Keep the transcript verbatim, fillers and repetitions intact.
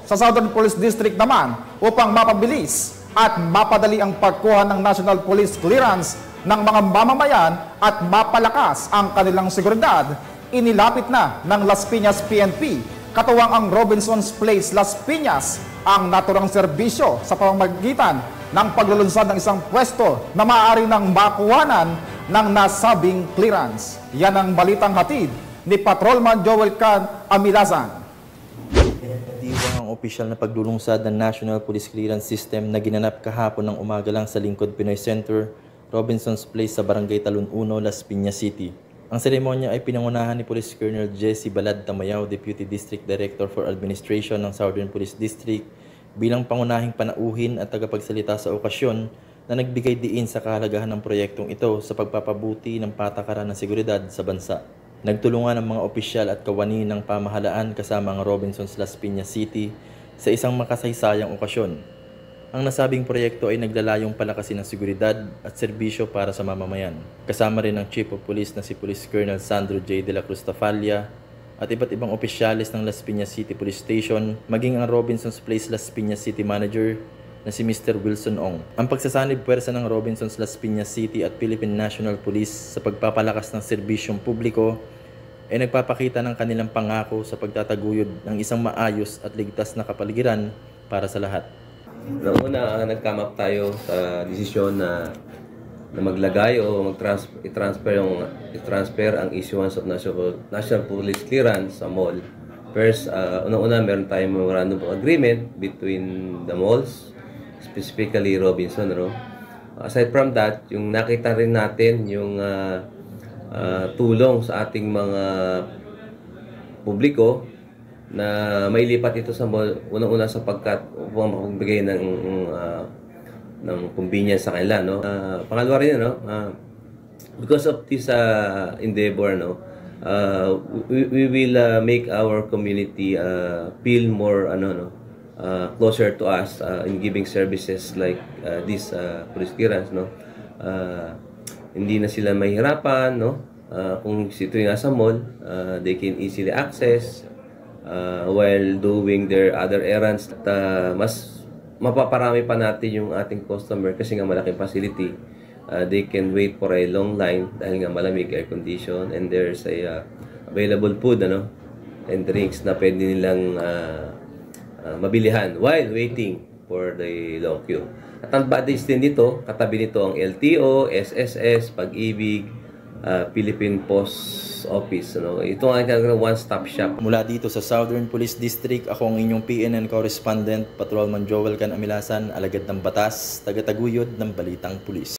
sa Southern Police District naman upang mapabilis at mapadali ang pagkuha ng National Police Clearance ng mga mamamayan at mapalakas ang kanilang seguridad. Inilapit na ng Las Piñas P N P katuwang ang Robinson's Place Las Piñas ang naturang serbisyo sa pamamagitan ng paglulunsad ng isang pwesto na maaari ng makuhanan ng nasabing clearance. Yan ang balitang hatid ni Patrolman Joel Can Amilasan. Diwang ang opisyal na paglulungsad ng National Police Clearance System na ginanap kahapon ng umaga lang sa lingkod Pinoy Center, Robinson's Place sa Barangay Talon one, Las Piñas City. Ang seremonya ay pinangunahan ni Police Colonel Jesse Balad Tamayaw, Deputy District Director for Administration ng Southern Police District, bilang pangunahing panauhin at tagapagsalita sa okasyon na nagbigay diin sa kahalagahan ng proyektong ito sa pagpapabuti ng patakaran ng seguridad sa bansa. Nagtulungan ang mga opisyal at kawani ng pamahalaan kasama ang Robinson's Las Piñas City sa isang makasaysayang okasyon. Ang nasabing proyekto ay naglalayong palakasin ng seguridad at serbisyo para sa mamamayan. Kasama rin ang Chief of Police na si Police Colonel Sandro J. De La Cruz Tafalla at iba't ibang opisyalis ng Las Piñas City Police Station, maging ang Robinson's Place Las Piñas City Manager na si Mister Wilson Ong. Ang pagsasanib puwersa ng Robinson's Las Piñas City at Philippine National Police sa pagpapalakas ng serbisyong publiko ay nagpapakita ng kanilang pangako sa pagtataguyod ng isang maayos at ligtas na kapaligiran para sa lahat. Noong una, uh, nag-come up tayo sa desisyon na, na maglagay o mag-transfer yung i-transfer ang issuance of national, national police clearance sa mall. First, uh, unang-una, meron tayong memorandum of agreement between the malls, specifically Robinson. No? Aside from that, yung nakita rin natin yung uh, uh, tulong sa ating mga publiko na may lipat ito sa mall, unang-una sapagkat upang makapagbigay ng uh, ng convenience sa kanila, no. Uh, pangalawa rin, no, uh, because of this uh, endeavor, no, uh, we, we will uh, make our community uh, feel more ano no uh, closer to us uh, in giving services like uh, this uh, police clearance, no. Uh, hindi na sila mahirapan, no, uh, kung ito yung nasa mall, uh, they can easily access Uh, while doing their other errands. At uh, mas mapaparami pa natin yung ating customer kasi nga malaking facility. Uh, they can wait for a long line dahil nga malamig, air condition, and there's a uh, available food, ano, and drinks na pwede nilang uh, uh, mabilihan while waiting for the long queue. At ang badges din dito, katabi nito ang L T O, S S S, Pag-ibig, uh, Philippine Post Office, ano. Ito ang one-stop shop. Mula dito sa Southern Police District, ako ang inyong P N N correspondent, Patrolman Joel Can Amilasan, alagad ng batas, tagataguyod ng Balitang Pulis.